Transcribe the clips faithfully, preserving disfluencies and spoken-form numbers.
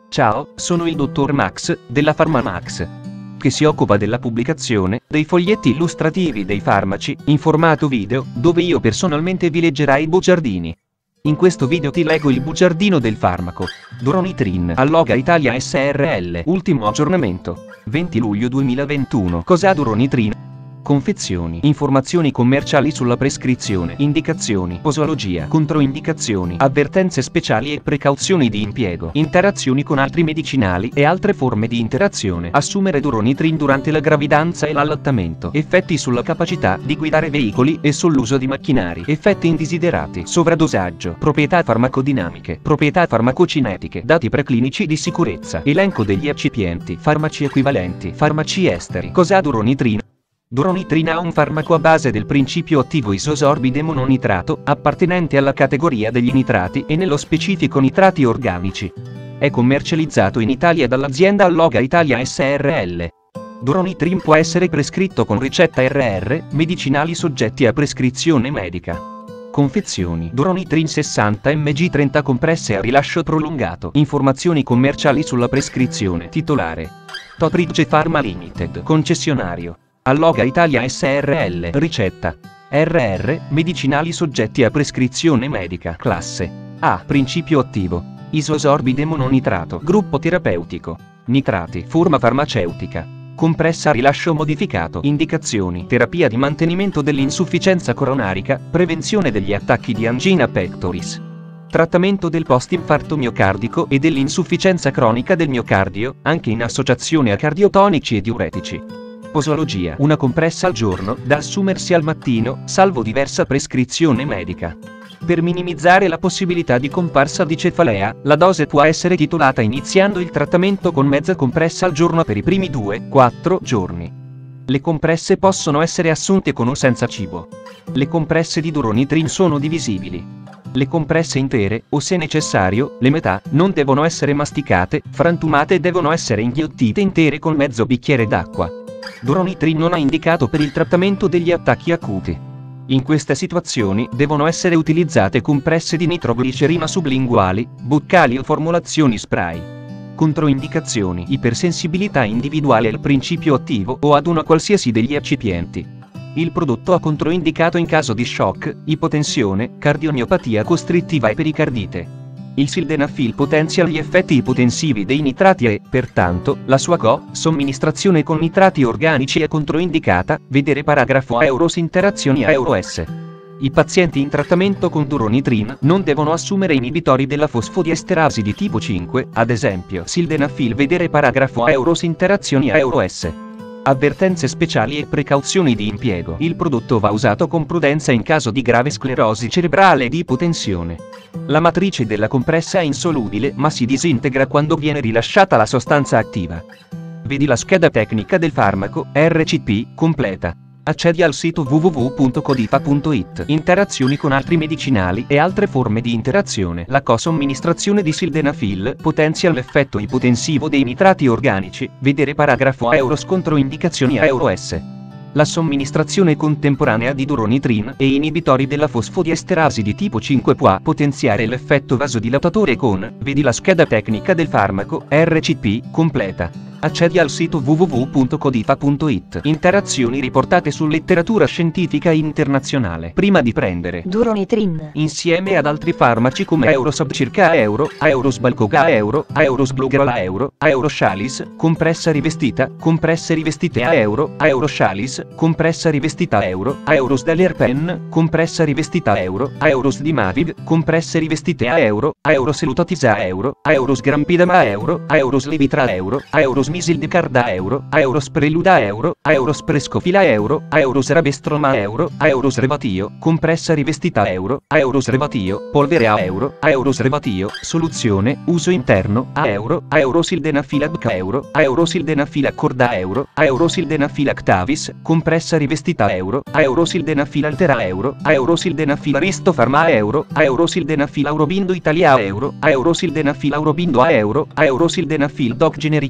Ciao, sono il dottor Max, della PharmaMax, che si occupa della pubblicazione dei foglietti illustrativi dei farmaci, in formato video, dove io personalmente vi leggerai i bugiardini. In questo video ti leggo il bugiardino del farmaco Duronitrin Alloga Italia S R L. Ultimo aggiornamento, venti luglio duemilaventuno. Cos'ha Duronitrin? Confezioni, informazioni commerciali sulla prescrizione, indicazioni, posologia, controindicazioni, avvertenze speciali e precauzioni di impiego, interazioni con altri medicinali e altre forme di interazione. Assumere Duronitrin durante la gravidanza e l'allattamento. Effetti sulla capacità di guidare veicoli e sull'uso di macchinari. Effetti indesiderati. Sovradosaggio. Proprietà farmacodinamiche. Proprietà farmacocinetiche. Dati preclinici di sicurezza. Elenco degli eccipienti. Farmaci equivalenti. Farmaci esteri. Cos'ha Duronitrin? Duronitrin è un farmaco a base del principio attivo isosorbide mononitrato, appartenente alla categoria degli nitrati e nello specifico nitrati organici. È commercializzato in Italia dall'azienda Alloga Italia S R L. Duronitrin può essere prescritto con ricetta R R, medicinali soggetti a prescrizione medica. Confezioni: Duronitrin sessanta milligrammi trenta compresse a rilascio prolungato. Informazioni commerciali sulla prescrizione. Titolare: Topridge Pharma Limited. Concessionario: Alloga Italia S R L. Ricetta: R R, medicinali soggetti a prescrizione medica. Classe A. Principio attivo: isosorbide mononitrato. Gruppo terapeutico: nitrati. Forma farmaceutica: compressa a rilascio modificato. Indicazioni: terapia di mantenimento dell'insufficienza coronarica, prevenzione degli attacchi di angina pectoris, trattamento del post-infarto miocardico e dell'insufficienza cronica del miocardio, anche in associazione a cardiotonici e diuretici. Posologia: una compressa al giorno, da assumersi al mattino, salvo diversa prescrizione medica. Per minimizzare la possibilità di comparsa di cefalea, la dose può essere titolata iniziando il trattamento con mezza compressa al giorno per i primi due quattro giorni. Le compresse possono essere assunte con o senza cibo. Le compresse di Duronitrin sono divisibili. Le compresse intere, o se necessario, le metà, non devono essere masticate, frantumate e devono essere inghiottite intere con mezzo bicchiere d'acqua. Duronitrin non è indicato per il trattamento degli attacchi acuti. In queste situazioni devono essere utilizzate compresse di nitroglicerina sublinguali, buccali o formulazioni spray. Controindicazioni: ipersensibilità individuale al principio attivo o ad una qualsiasi degli eccipienti. Il prodotto è controindicato in caso di shock, ipotensione, cardiomiopatia costrittiva e pericardite. Il sildenafil potenzia gli effetti ipotensivi dei nitrati e, pertanto, la sua co-somministrazione con nitrati organici è controindicata, vedere paragrafo Euros Interazioni a Euro-S. I pazienti in trattamento con Duronitrin non devono assumere inibitori della fosfodiesterasi di tipo cinque, ad esempio sildenafil, vedere paragrafo Euros Interazioni a Euro-S. Avvertenze speciali e precauzioni di impiego. Il prodotto va usato con prudenza in caso di grave sclerosi cerebrale ed ipotensione. La matrice della compressa è insolubile ma si disintegra quando viene rilasciata la sostanza attiva. Vedi la scheda tecnica del farmaco R C P completa. Accedi al sito w w w punto codifa punto it. Interazioni con altri medicinali e altre forme di interazione. La co-somministrazione di sildenafil potenzia l'effetto ipotensivo dei nitrati organici, vedere paragrafo Euros Controindicazioni a Euro-S. La somministrazione contemporanea di Duronitrin e inibitori della fosfodiesterasi di tipo cinque può potenziare l'effetto vasodilatatore con, vedi la scheda tecnica del farmaco R C P completa. Accedi al sito w w w punto codifa punto it. Interazioni riportate su letteratura scientifica internazionale. Prima di prendere Duronitrin insieme ad altri farmaci come Eurosab circa a euro, Aeros Balcoga a euro, Aeros Blugrol a euro, Aeroshalis, compressa rivestita, compresse rivestite a euro, Aeroshalis, compressa rivestita a euro, Aeros Dalerpen, compressa rivestita a euro, Aeros Dimaviv, compresse rivestite a euro, Aeros Elutatisa a euro, Aeros Grampidam a euro, Aeros Levitra a euro, Aeros Misildecard a euro, Aeros Preluda a euro, Aeros Prescofila a euro, Aeros Rabestrom a euro, Aeros Revatio, compressa rivestita a euro, Aeros Revatio, polvere a euro, Aeros Revatio, soluzione, uso interno, a euro, Aerosildenafil a euro, Aerosildenafil accorda a euro, Aerosildenafil actavis, compressa rivestita a euro, Aerosildenafil altera a euro, Aerosildenafil Aristo Pharma a euro, Aerosildenafil Aurobindo Italia a euro, Aerosildenafil Aurobindo a euro, Aerosildenafil Doc Genericus a euro,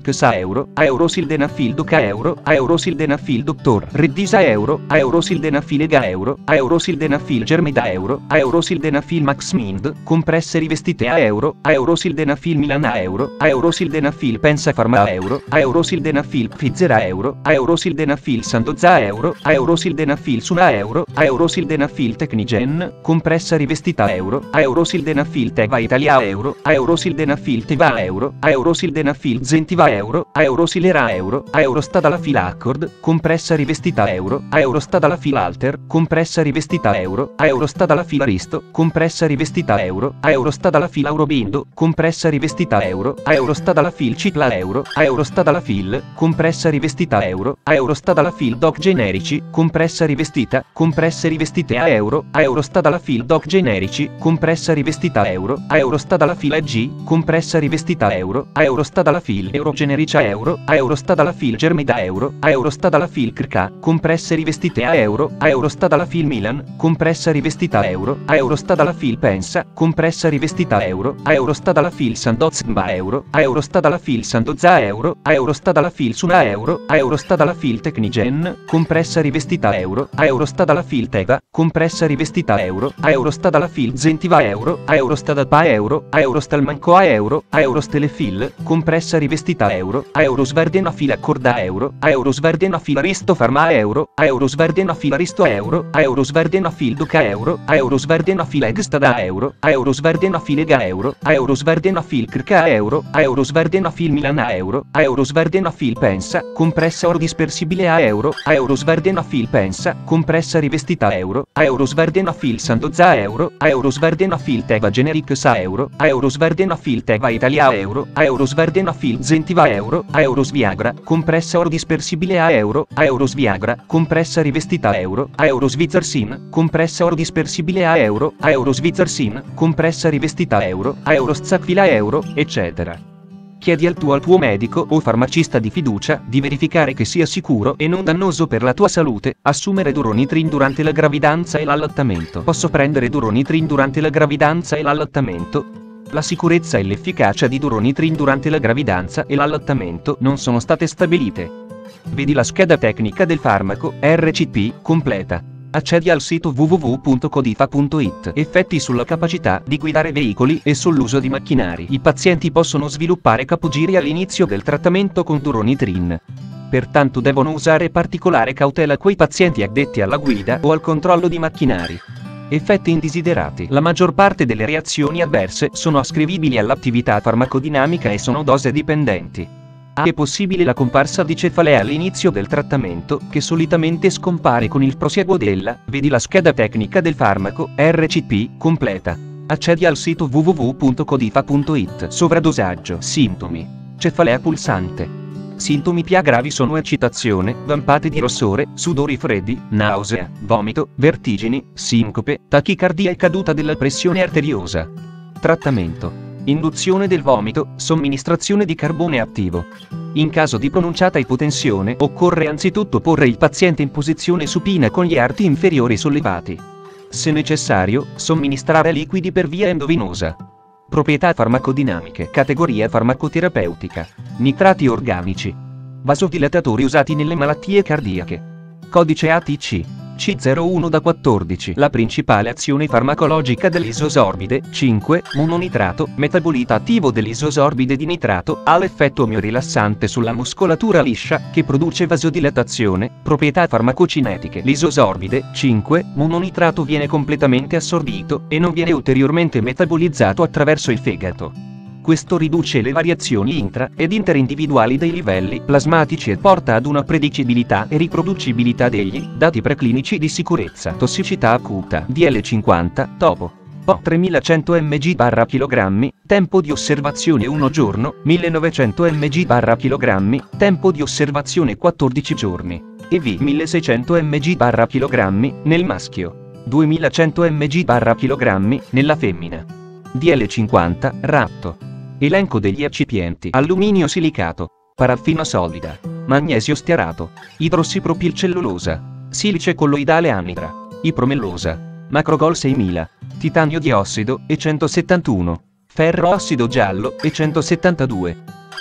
euro, aerosildenafil doca euro, aerosildenafil doctor reddisa euro, aerosildenafil ega euro, aerosildenafil germida euro, aerosildenafil maxmind, compresse rivestite a euro, aerosildenafil milan a euro, aerosildenafil pensafarma a euro, aerosildenafil pfizer a euro, aerosildenafil sandoza a euro, aerosildenafil suna a euro, aerosildenafil tecnigen, compressa rivestita a euro, aerosildenafil teva italia a euro, aerosildenafil teva a euro, aerosildenafil zentiva a euro, aerosilera a euro, aerostadalafil accord, compressa rivestita a euro, aerostadalafil alter, compressa rivestita a euro, aerostadalafil aristo, compressa rivestita a euro, aerostadalafil aurobindo, compressa rivestita a euro, aerostadalafil cicla a euro, aerostadalafil, compressa rivestita a euro, aerostadalafil doc generici, compressa rivestita, compresse rivestite a euro, aerostadalafil doc generici, compressa rivestita a euro, aerostadalafil A G, compressa rivestita a euro, aerostadalafil eurogenerici a euro, aerostadalafil germida a euro, aerostadalafil crca, compresse rivestite a euro, aerostadalafil milan, compressa rivestita a euro, aerostadalafil pensa, compressa rivestita a euro, aerostadalafil sandozba a euro, aerostadalafil sandoza a euro, aerostadalafil suna a euro, aerostadalafil tecnigen, compressa rivestita a euro, aerostadalafil teva, compressa rivestita a euro, aerostadalafil zentiva a euro, aerostadapa a euro, aerostalmanco a euro, aerostelefil, compressa rivestita a euro, aerosverdenafil accorda a euro, aerosverdenafil aristo farma a euro, aerosverdenafil aristo a euro, aerosverdenafil doca euro, aerosverdenafil egstada a euro, aerosverdenafil ega euro, aerosverdenafil crca a euro, aerosverdenafil milan a euro, aerosverdenafil pensa, compressa or dispersibile a euro, aerosverdenafil pensa, compressa rivestita a euro, aerosverdenafil sandoza a euro, aerosverdenafil teva genericus a euro, aerosverdenafil teva italia a euro, aerosverdenafil zentiva a euro, aerosviagra, compressa or dispersibile a euro, aerosviagra, compressa rivestita a euro, aerosvizarsin, compressa or dispersibile a euro, aerosvizarsin, compressa rivestita a euro, aeroszacfila a euro, eccetera. Chiedi al tuo al tuo medico o farmacista di fiducia di verificare che sia sicuro e non dannoso per la tua salute assumere Duronitrin durante la gravidanza e l'allattamento. Posso prendere Duronitrin durante la gravidanza e l'allattamento? La sicurezza e l'efficacia di Duronitrin durante la gravidanza e l'allattamento non sono state stabilite. Vedi la scheda tecnica del farmaco R C P completa. Accedi al sito w w w punto codifa punto it. Effetti sulla capacità di guidare veicoli e sull'uso di macchinari. I pazienti possono sviluppare capogiri all'inizio del trattamento con Duronitrin. Pertanto devono usare particolare cautela quei pazienti addetti alla guida o al controllo di macchinari. Effetti indesiderati. La maggior parte delle reazioni avverse sono ascrivibili all'attività farmacodinamica e sono dose dipendenti. È possibile la comparsa di cefalea all'inizio del trattamento, che solitamente scompare con il prosieguo della, vedi la scheda tecnica del farmaco, R C P, completa. Accedi al sito w w w punto codifa punto it. Sovradosaggio. Sintomi. Cefalea pulsante. Sintomi più gravi sono eccitazione, vampate di rossore, sudori freddi, nausea, vomito, vertigini, sincope, tachicardia e caduta della pressione arteriosa. Trattamento. Induzione del vomito, somministrazione di carbone attivo. In caso di pronunciata ipotensione, occorre anzitutto porre il paziente in posizione supina con gli arti inferiori sollevati. Se necessario, somministrare liquidi per via endovenosa. Proprietà farmacodinamiche. Categoria farmacoterapeutica. Nitrati organici. Vasodilatatori usati nelle malattie cardiache. Codice A T C. C zero uno da quattordici. La principale azione farmacologica dell'isosorbide, cinque, mononitrato, metabolita attivo dell'isosorbide di nitrato, ha l'effetto miorilassante sulla muscolatura liscia, che produce vasodilatazione, proprietà farmacocinetiche. L'isosorbide, cinque, mononitrato viene completamente assorbito, e non viene ulteriormente metabolizzato attraverso il fegato. Questo riduce le variazioni intra- ed interindividuali dei livelli plasmatici e porta ad una predicibilità e riproducibilità degli dati preclinici di sicurezza. Tossicità acuta. D L cinquanta, topo. Po tremilacento milligrammi per chilogrammi, tempo di osservazione uno giorno, millenovecento milligrammi per chilogrammi, tempo di osservazione quattordici giorni. E V milleseicento milligrammi per chilogrammi, nel maschio. duemilacento milligrammi per chilogrammi, nella femmina. D L cinquanta, ratto. Elenco degli eccipienti: alluminio silicato, paraffina solida, magnesio stearato, idrossipropilcellulosa, silice colloidale anidra, ipromellosa, macrogol seimila, titanio diossido e centosettantuno, ferro ossido giallo e centosettantadue,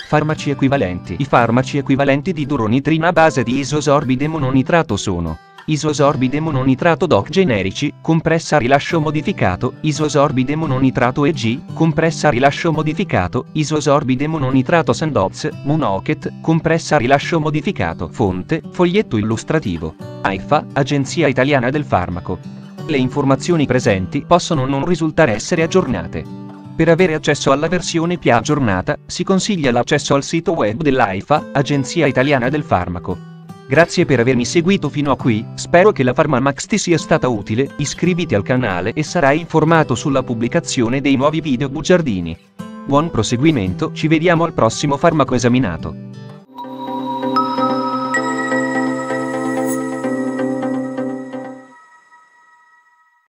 Farmaci equivalenti. I farmaci equivalenti di duronitrina a base di isosorbide mononitrato sono: isosorbide mononitrato doc generici, compressa a rilascio modificato, isosorbide mononitrato E G, compressa a rilascio modificato, isosorbide mononitrato Sandoz, Munoket, compressa a rilascio modificato. Fonte: foglietto illustrativo. AIFA, Agenzia Italiana del Farmaco. Le informazioni presenti possono non risultare essere aggiornate. Per avere accesso alla versione più aggiornata, si consiglia l'accesso al sito web dell'AIFA, Agenzia Italiana del Farmaco. Grazie per avermi seguito fino a qui, spero che la PharmaMax ti sia stata utile, iscriviti al canale e sarai informato sulla pubblicazione dei nuovi video bugiardini. Buon proseguimento, ci vediamo al prossimo farmaco esaminato.